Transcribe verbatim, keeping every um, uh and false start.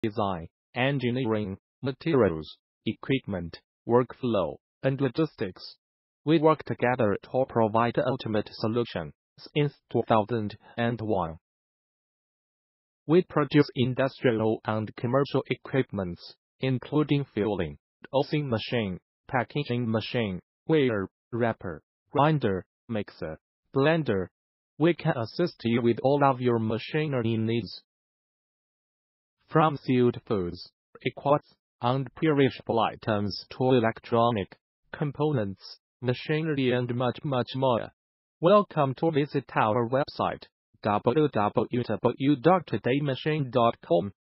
design, engineering, materials, equipment, workflow, and logistics. We work together to provide the ultimate solution since two thousand one. We produce industrial and commercial equipments, including filling, dosing machine, packaging machine, weigher, wrapper, grinder, mixer, blender. We can assist you with all of your machinery needs. From sealed foods, equipment, and perishable items to electronic components, machinery, and much, much more. Welcome to visit our website, w w w dot today machine dot com.